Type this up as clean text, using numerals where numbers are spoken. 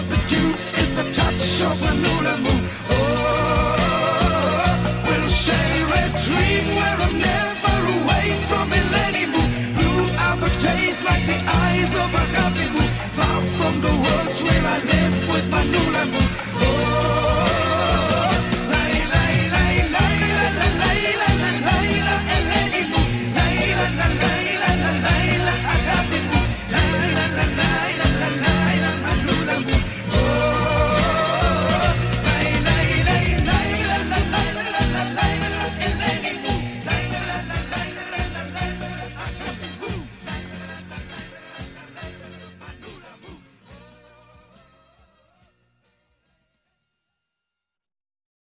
the dew, it's the touch of the new moon. Oh, we'll share a dream where I'm never away from Millennium Moon. Blue are the days like the eyes of a happy moon. Far from the worlds where I live.